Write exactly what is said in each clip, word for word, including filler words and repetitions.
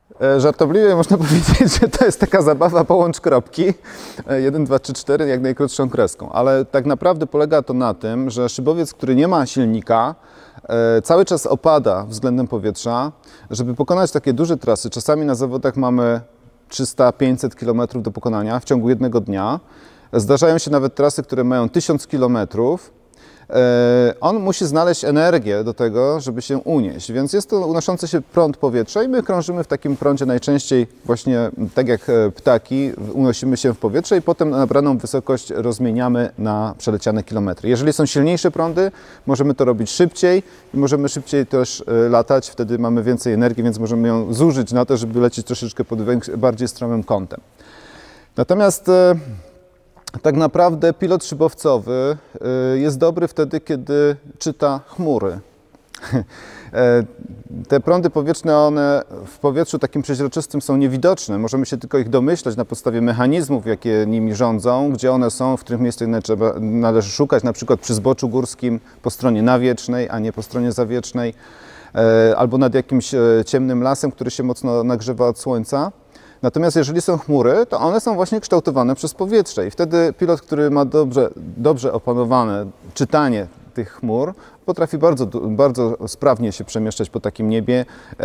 Żartobliwie można powiedzieć, że to jest taka zabawa połącz kropki, jeden, dwa, trzy, cztery, jak najkrótszą kreską, ale tak naprawdę polega to na tym, że szybowiec, który nie ma silnika, cały czas opada względem powietrza. Żeby pokonać takie duże trasy, czasami na zawodach mamy trzysta pięćset kilometrów do pokonania w ciągu jednego dnia. Zdarzają się nawet trasy, które mają tysiąc kilometrów. On musi znaleźć energię do tego, żeby się unieść, więc jest to unoszący się prąd powietrza i my krążymy w takim prądzie najczęściej właśnie tak jak ptaki, unosimy się w powietrze i potem nabraną wysokość rozmieniamy na przeleciane kilometry. Jeżeli są silniejsze prądy, możemy to robić szybciej i możemy szybciej też latać, wtedy mamy więcej energii, więc możemy ją zużyć na to, żeby lecieć troszeczkę pod bardziej stromym kątem. Natomiast tak naprawdę pilot szybowcowy jest dobry wtedy, kiedy czyta chmury. Te prądy powietrzne, one w powietrzu takim przeźroczystym są niewidoczne. Możemy się tylko ich domyślać na podstawie mechanizmów, jakie nimi rządzą, gdzie one są, w których miejscu trzeba, należy szukać, na przykład przy zboczu górskim po stronie nawiecznej, a nie po stronie zawiecznej, albo nad jakimś ciemnym lasem, który się mocno nagrzewa od słońca. Natomiast jeżeli są chmury, to one są właśnie kształtowane przez powietrze i wtedy pilot, który ma dobrze, dobrze opanowane czytanie tych chmur, potrafi bardzo, bardzo sprawnie się przemieszczać po takim niebie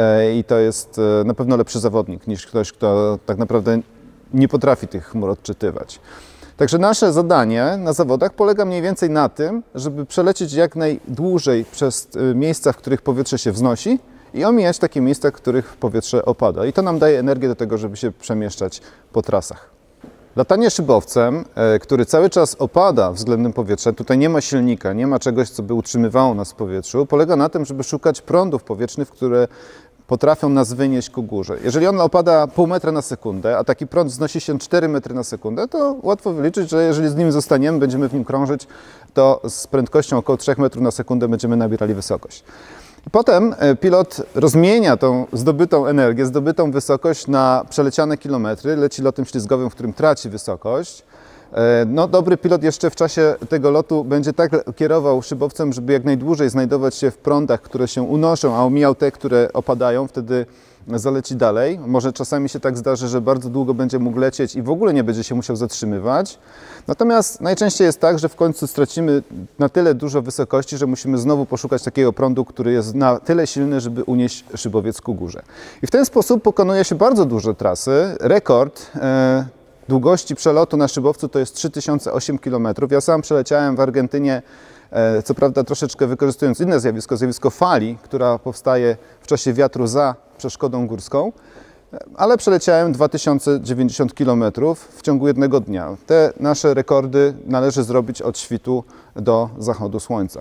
i to jest na pewno lepszy zawodnik niż ktoś, kto tak naprawdę nie potrafi tych chmur odczytywać. Także nasze zadanie na zawodach polega mniej więcej na tym, żeby przelecieć jak najdłużej przez miejsca, w których powietrze się wznosi, i omijać takie miejsca, w których powietrze opada. I to nam daje energię do tego, żeby się przemieszczać po trasach. Latanie szybowcem, który cały czas opada względem powietrza, tutaj nie ma silnika, nie ma czegoś, co by utrzymywało nas w powietrzu, polega na tym, żeby szukać prądów powietrznych, które potrafią nas wynieść ku górze. Jeżeli on opada pół metra na sekundę, a taki prąd wznosi się cztery metry na sekundę, to łatwo wyliczyć, że jeżeli z nim zostaniemy, będziemy w nim krążyć, to z prędkością około trzech metrów na sekundę będziemy nabierali wysokość. Potem pilot rozmienia tą zdobytą energię, zdobytą wysokość na przeleciane kilometry, leci lotem ślizgowym, w którym traci wysokość. No, dobry pilot jeszcze w czasie tego lotu będzie tak kierował szybowcem, żeby jak najdłużej znajdować się w prądach, które się unoszą, a omijał te, które opadają, wtedy zaleci dalej. Może czasami się tak zdarzy, że bardzo długo będzie mógł lecieć i w ogóle nie będzie się musiał zatrzymywać. Natomiast najczęściej jest tak, że w końcu stracimy na tyle dużo wysokości, że musimy znowu poszukać takiego prądu, który jest na tyle silny, żeby unieść szybowiec ku górze. I w ten sposób pokonuje się bardzo duże trasy. Rekord e, długości przelotu na szybowcu to jest trzy tysiące osiem kilometrów. Ja sam przeleciałem w Argentynie, e, co prawda troszeczkę wykorzystując inne zjawisko, zjawisko fali, która powstaje w czasie wiatru za przeszkodą górską, ale przeleciałem dwa tysiące dziewięćdziesiąt kilometrów w ciągu jednego dnia. Te nasze rekordy należy zrobić od świtu do zachodu słońca.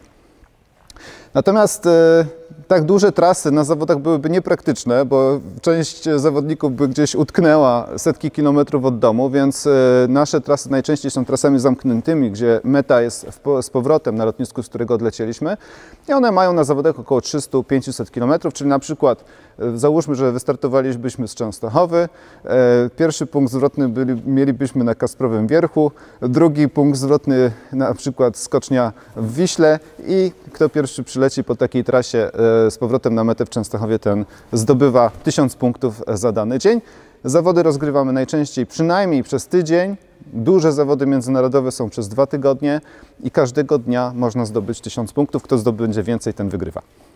Natomiast e, tak duże trasy na zawodach byłyby niepraktyczne, bo część zawodników by gdzieś utknęła setki kilometrów od domu, więc e, nasze trasy najczęściej są trasami zamkniętymi, gdzie meta jest w, z powrotem na lotnisku, z którego odlecieliśmy i one mają na zawodach około trzysta do pięciuset kilometrów, czyli na przykład e, załóżmy, że wystartowalibyśmy z Częstochowy, e, pierwszy punkt zwrotny byli, mielibyśmy na Kasprowym Wierchu, drugi punkt zwrotny na przykład skocznia w Wiśle i kto pierwszy przyleci po takiej trasie z powrotem na metę w Częstochowie, ten zdobywa tysiąc punktów za dany dzień. Zawody rozgrywamy najczęściej przynajmniej przez tydzień. Duże zawody międzynarodowe są przez dwa tygodnie i każdego dnia można zdobyć tysiąc punktów. Kto zdobędzie więcej, ten wygrywa.